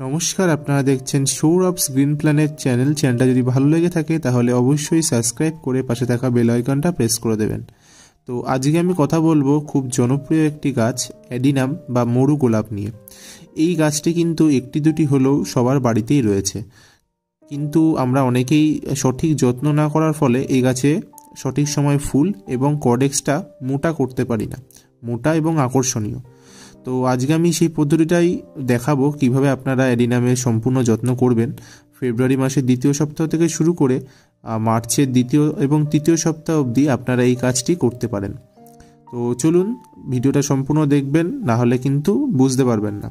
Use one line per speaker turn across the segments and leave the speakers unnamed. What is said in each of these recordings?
নমস্কার, আপনারা দেখছেন সৌরভস গ্রিন প্ল্যানেট চ্যানেলটা যদি ভালো লেগে থাকে তাহলে অবশ্যই সাবস্ক্রাইব করে পাশে থাকা বেল আইকনটা প্রেস করে দেবেন। তো আজকে আমি কথা বলবো খুব জনপ্রিয় একটি গাছ অ্যাডিনাম বা মরু গোলাপ নিয়ে। এই গাছটি কিন্তু একটি দুটি হলেও সবার বাড়িতেই রয়েছে, কিন্তু আমরা অনেকেই সঠিক যত্ন না করার ফলে এই গাছে সঠিক সময় ফুল এবং কর্ডেক্সটা মোটা করতে পারি না, মোটা এবং আকর্ষণীয়। তো আজকে আমি সেই পদ্ধতিটাই দেখাবো কিভাবে আপনারা অ্যাডিনামের সম্পূর্ণ যত্ন করবেন। ফেব্রুয়ারি মাসের দ্বিতীয় সপ্তাহ থেকে শুরু করে মার্চের দ্বিতীয় এবং তৃতীয় সপ্তাহ অবধি আপনারা এই কাজটি করতে পারেন। তো চলুন ভিডিওটা সম্পূর্ণ দেখবেন, না হলে কিন্তু বুঝতে পারবেন না।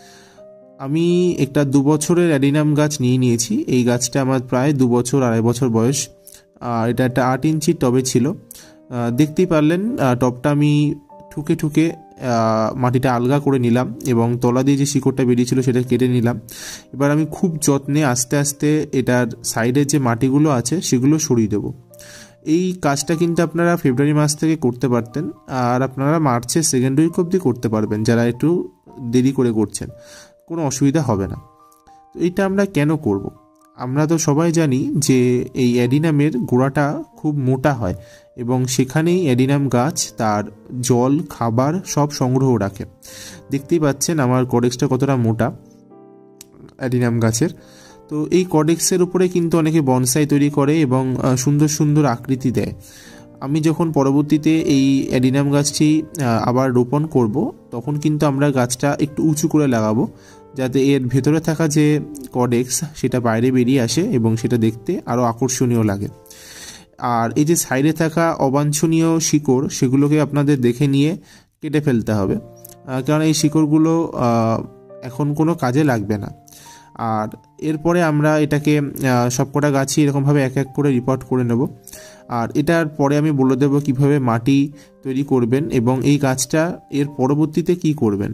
আমি একটা 2 বছরের অ্যাডিনাম গাছ নিয়েছি। এই গাছটা আমার প্রায় 2 বছর 2.5 বছর বয়স। এটা একটা 8 ইঞ্চির টবে ছিল। দেখতেই পারলেন টবটা আমি ঠুকে ঠুকে মাটিটা আলগা করে নিলাম এবং তলা দিয়ে যে শিকড়টা বেরিয়েছিল সেটা কেটে নিলাম। এবার আমি খুব যত্নে আস্তে আস্তে এটার সাইডের যে মাটিগুলো আছে সেগুলো সরিয়ে দেবো। এই কাজটা কিন্তু আপনারা ফেব্রুয়ারি মাস থেকে করতে পারতেন, আর আপনারা মার্চের সেকেন্ড উইক অবধি করতে পারবেন যারা একটু দেরি করে করছেন, কোনো অসুবিধা হবে না। তো এইটা আমরা কেন করব? আমরা তো সবাই জানি যে এই অ্যাডিনামের গোড়াটা খুব মোটা হয় এবং সেখানেই অ্যাডিনাম গাছ তার জল, খাবার সব সংগ্রহ রাখে। দেখতেই পাচ্ছেন আমার কর্ডেক্সটা কতটা মোটা অ্যাডিনাম গাছের। তো এই কর্ডেক্সের উপরে কিন্তু অনেকে বনসাই তৈরি করে এবং সুন্দর সুন্দর আকৃতি দেয়। আমি যখন পরবর্তীতে এই অ্যাডিনাম গাছটি আবার রোপণ করব, তখন কিন্তু আমরা গাছটা একটু উঁচু করে লাগাবো, যাতে এর ভেতরে থাকা যে কর্ডেক্স সেটা বাইরে বেরিয়ে আসে এবং সেটা দেখতে আরও আকর্ষণীয় লাগে। আর এই যে সাইডে থাকা অবাঞ্ছনীয় শিকড়, সেগুলোকে আপনাদের দেখে নিয়ে কেটে ফেলতে হবে, কারণ এই শিকড়গুলো এখন কোনো কাজে লাগবে না। আর এরপরে আমরা এটাকে সবকটা গাছই এরকমভাবে এক এক করে রিপোর্ট করে নেব। আর এটার পরে আমি বলে দেবো কিভাবে মাটি তৈরি করবেন এবং এই গাছটা এর পরবর্তীতে কি করবেন।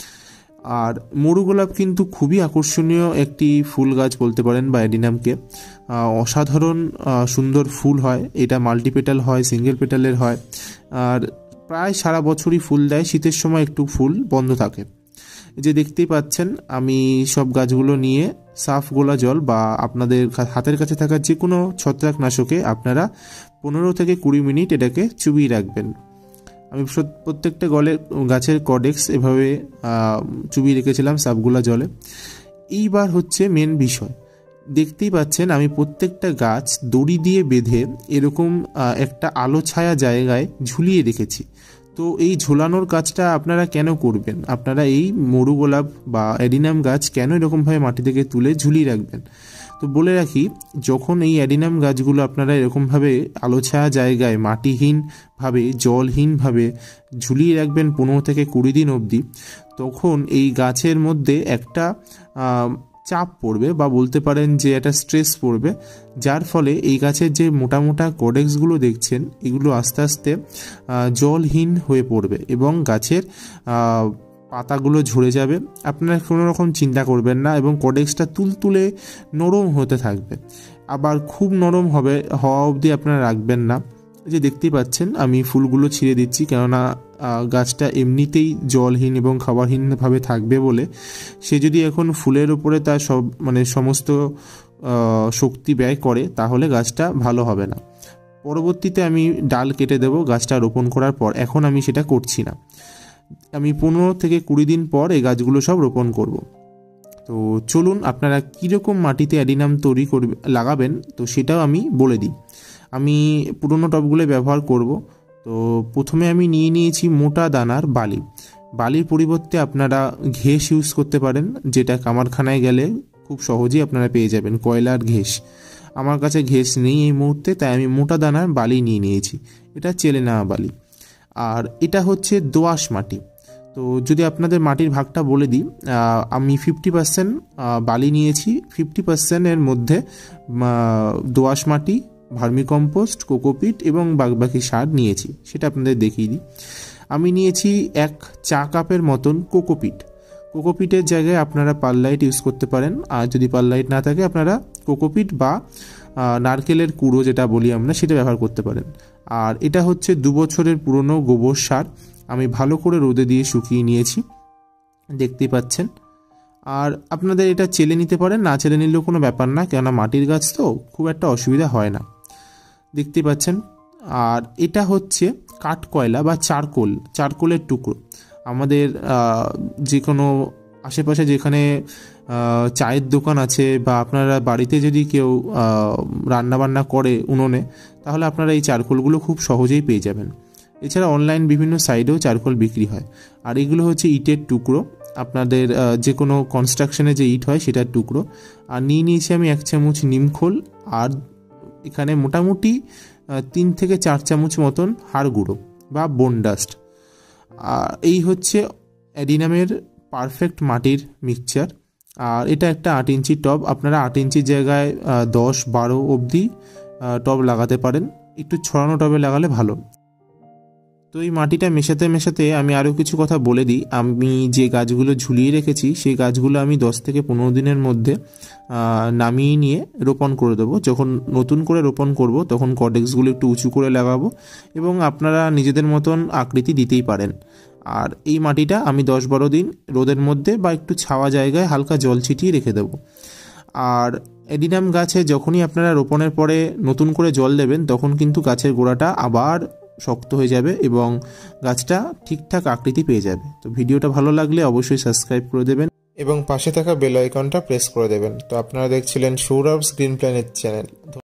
আর মরু গোলাপ কিন্তু খুবই আকর্ষণীয় একটি ফুল গাছ বলতে পারেন, বা অ্যাডিনামকে অসাধারণ সুন্দর ফুল হয়। এটা মাল্টিপেটাল হয়, সিঙ্গেল পেটালের হয়, আর প্রায় সারা বছরই ফুল দেয়। শীতের সময় একটু ফুল বন্ধ থাকে। যে দেখতেই পাচ্ছেন আমি সব গাছগুলো নিয়ে সাফ গোলা জল বা আপনাদের হাতের কাছে থাকা যে কোনো ছত্রাকনাশকে আপনারা 15 থেকে 20 মিনিট এটাকে চুবিয়ে রাখবেন। আমি প্রত্যেকটা গাছের কর্ডেক্স এভাবে চুবিয়ে রেখেছিলাম সাফগোলা জলে। এইবার হচ্ছে মেন বিষয়, দেখতেই পাচ্ছেন আমি প্রত্যেকটা গাছ দড়ি দিয়ে বেঁধে এরকম একটা আলো ছায়া জায়গায় ঝুলিয়ে রেখেছি। তো এই ঝোলানোর কাজটা আপনারা কেন করবেন? আপনারা এই মরু গোলাপ বা অ্যাডিনাম গাছ কেন এরকমভাবে মাটি থেকে তুলে ঝুলিয়ে রাখবেন? তো বলে রাখি, যখন এই অ্যাডিনাম গাছগুলো আপনারা এরকমভাবে আলো ছায়া জায়গায় মাটিহীনভাবে, জলহীনভাবে ঝুলিয়ে রাখবেন 15 থেকে 20 দিন অবধি, তখন এই গাছের মধ্যে একটা চাপ পড়বে, বা বলতে পারেন যে একটা স্ট্রেস পড়বে, যার ফলে এই গাছের যে মোটা মোটা কর্ডেক্সগুলো দেখছেন এগুলো আস্তে আস্তে জলহীন হয়ে পড়বে এবং গাছের পাতাগুলো ঝরে যাবে। আপনারা কোনো রকম চিন্তা করবেন না এবং কর্ডেক্সটা তুলতুলে নরম হতে থাকবে। আবার খুব নরম হওয়া অবধি আপনারা রাখবেন না। যে দেখতেই পাচ্ছেন আমি ফুলগুলো ছিঁড়ে দিচ্ছি, কেননা গাছটা এমনিতেই জলহীন এবং খাবারহীনভাবে থাকবে বলে সে যদি এখন ফুলের উপরে তার সমস্ত শক্তি ব্যয় করে, তাহলে গাছটা ভালো হবে না। পরবর্তীতে আমি ডাল কেটে দেব গাছটা রোপণ করার পর। এখন আমি সেটা করছি না। আমি 15 থেকে 20 দিন পর এই গাছগুলো সব রোপণ করব। তো চলুন আপনারা কীরকম মাটিতে অ্যাডিনাম লাগাবেন তো সেটাও আমি বলে দিই। আমি পুরনো টবগুলো ব্যবহার করব। তো প্রথমে আমি নিয়েছি মোটা দানার বালির পরিবর্তে আপনারা ঘেঁস ইউজ করতে পারেন, যেটা কামারখানায় গেলে খুব সহজেই আপনারা পেয়ে যাবেন, কয়লার ঘেঁস। আমার কাছে ঘেঁস নেই এই মুহূর্তে, তাই আমি মোটা দানার বালি নিয়েছি। এটা চেলে নেওয়া বালি। আর এটা হচ্ছে দোআঁশ মাটি। তো যদি আপনাদের মাটির ভাগটা বলে দিই, আমি 50% বালি নিয়েছি, 50%-এর মধ্যে দোআঁশ মাটি, ভার্মিকম্পোস্ট, কোকোপিট এবং বাকি সার নিয়েছি। সেটা আপনাদের দেখিয়ে দিই। আমি নিয়েছি 1 চা কাপের মতন কোকোপিটের জায়গায় আপনারা পারলাইট ইউজ করতে পারেন, আর যদি পারলাইট না থাকে আপনারা কোকোপিট বা নারকেলের কুড়ো যেটা বলি আমরা সেটা ব্যবহার করতে পারেন। আর এটা হচ্ছে 2 বছরের পুরনো গোবর সার, আমি ভালো করে রোদে দিয়ে শুকিয়ে নিয়েছি, দেখতেই পাচ্ছেন। আর আপনাদের এটা চেলে নিতে পারেন, না চেলে নিলেও কোনো ব্যাপার না, কেননা মাটির গাছ তো খুব একটা অসুবিধা হয় না। দেখতে পাচ্ছেন। আর এটা হচ্ছে কাঠকয়লা বা চারকোলের টুকরো। আমাদের যে কোনো আশেপাশে যেখানে চায়ের দোকান আছে বা আপনারা বাড়িতে যদি কেউ রান্নাবান্না করে উনুনে, তাহলে আপনারা এই চারকোলগুলো খুব সহজেই পেয়ে যাবেন। এছাড়া অনলাইন বিভিন্ন সাইটেও চারকোল বিক্রি হয়। আর এগুলো হচ্ছে ইটের টুকরো, আপনাদের যে কোনো কনস্ট্রাকশনে যে ইট হয় সেটার টুকরো। আর নিয়ে নিয়েছি আমি 1 চামচ নিমখোল, আর এখানে মোটামুটি 3 থেকে 4 চামচ মতন হাড় গুঁড়ো বা বোন ডাস্ট। এই হচ্ছে অ্যাডিনামের পারফেক্ট মাটির মিক্সচার। আর এটা একটা 8 ইঞ্চি টব, আপনারা 8 ইঞ্চির জায়গায় 10-12 অবধি টব লাগাতে পারেন, একটু ছড়ানো টবে লাগালে ভালো। তো এই মাটিটা মেশাতে মেশাতে আমি আরও কিছু কথা বলে দিই। আমি যে গাছগুলো ঝুলিয়ে রেখেছি সেই গাছগুলো আমি 10 থেকে 15 দিনের মধ্যে নামিয়ে নিয়ে রোপণ করে দেবো। যখন নতুন করে রোপণ করব তখন কডেক্সগুলো একটু উঁচু করে লাগাবো, এবং আপনারা নিজেদের মতন আকৃতি দিতেই পারেন। আর এই মাটিটা আমি 10-12 দিন রোদের মধ্যে বা একটু ছাওয়া জায়গায় হালকা জল ছিটিয়ে রেখে দেবো। আর অ্যাডিনাম গাছে যখনই আপনারা রোপণের পরে নতুন করে জল দেবেন, তখন কিন্তু গাছের গোড়াটা আবার শক্ত হয়ে যাবে এবং গাছটা ঠিকঠাক আকৃতি পেয়ে যাবে। তো ভিডিওটা ভালো লাগলে অবশ্যই সাবস্ক্রাইব করে দেবেন এবং পাশে থাকা বেল আইকনটা প্রেস করে দেবেন। তো আপনারা দেখছিলেন সৌরভস গ্রিন প্ল্যানেট চ্যানেল।